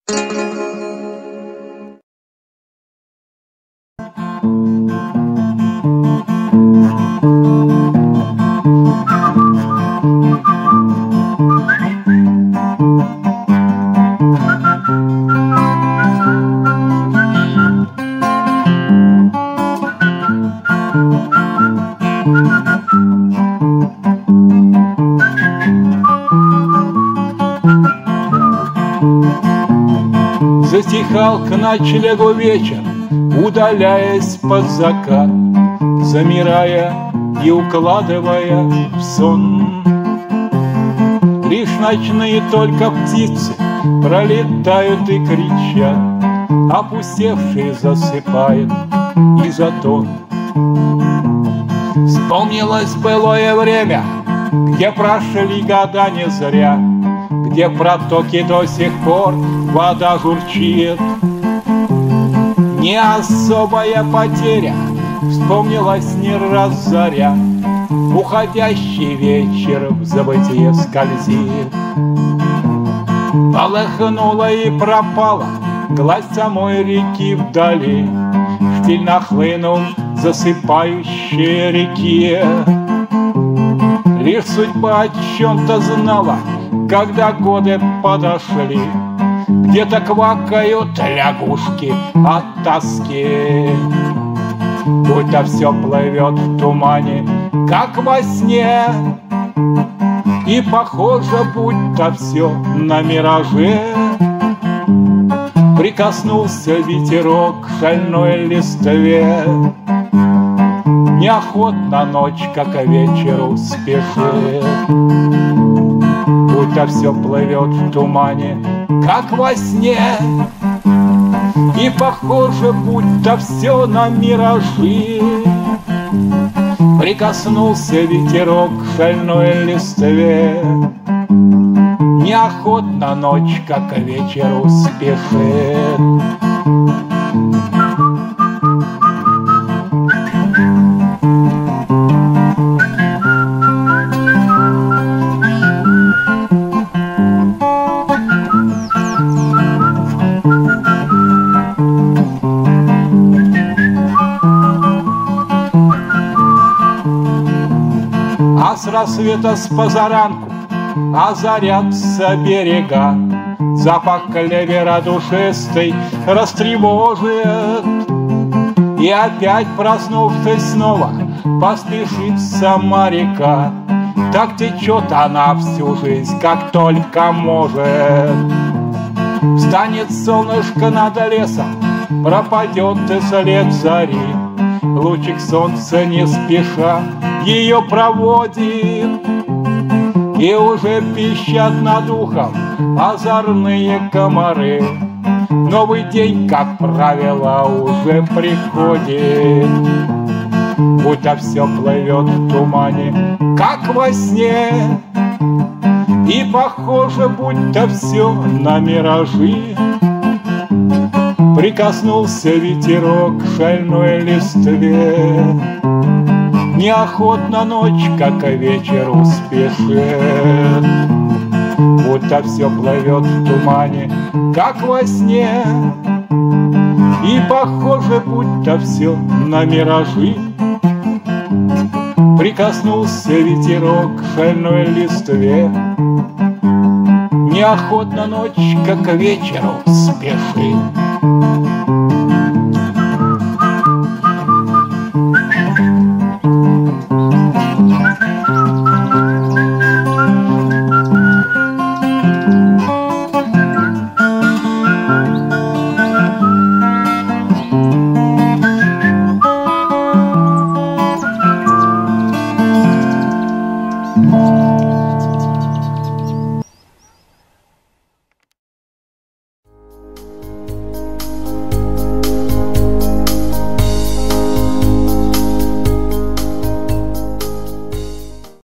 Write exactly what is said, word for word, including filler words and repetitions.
Затихал к ночлегу вечер, удаляясь под закат, замирая и укладывая в сон. Лишь ночные только птицы пролетают и кричат, опустевший засыпает и затон. Вспомнилось былое время, где прошли года не зря, где в протоке до сих пор вода журчит. Не особая потеря, вспомнилась не раз заря, уходящий вечер в забытие скользит. Полыхнула и пропала гладь самой реки вдали, штиль нахлынул засыпающей реке. Лишь судьба о чем-то знала, когда годы подошли, где-то квакают лягушки от тоски. Будто все плывет в тумане, как во сне, и похоже, будто все на мираже. Прикоснулся ветерок к шальной листве, неохотно ночь, как вечеру, спешит. Будто все плывет в тумане, как во сне, и похоже, будто все на миражи. Прикоснулся ветерок к шальной листве, неохотно ночь, как вечеру, спешит. А с рассвета с позаранку озарятся берега, запах клевера душистый растревожит. И опять, проснувшись снова, поспешит сама река. Так течет она всю жизнь, как только может. Встанет солнышко над лесом, пропадет и след зари. Лучик солнца не спеша ее проводит, и уже пищат над ухом озорные комары. Новый день, как правило, уже приходит. Будто все плывет в тумане, как во сне, и похоже, будто все на миражи. Прикоснулся ветерок к шальной листве, неохотно ночь, как вечеру, спешит. Будто все плывет в тумане, как во сне, и похоже, будто все на миражи. Прикоснулся ветерок к шальной листве, неохотно ночь, как вечеру, спешит.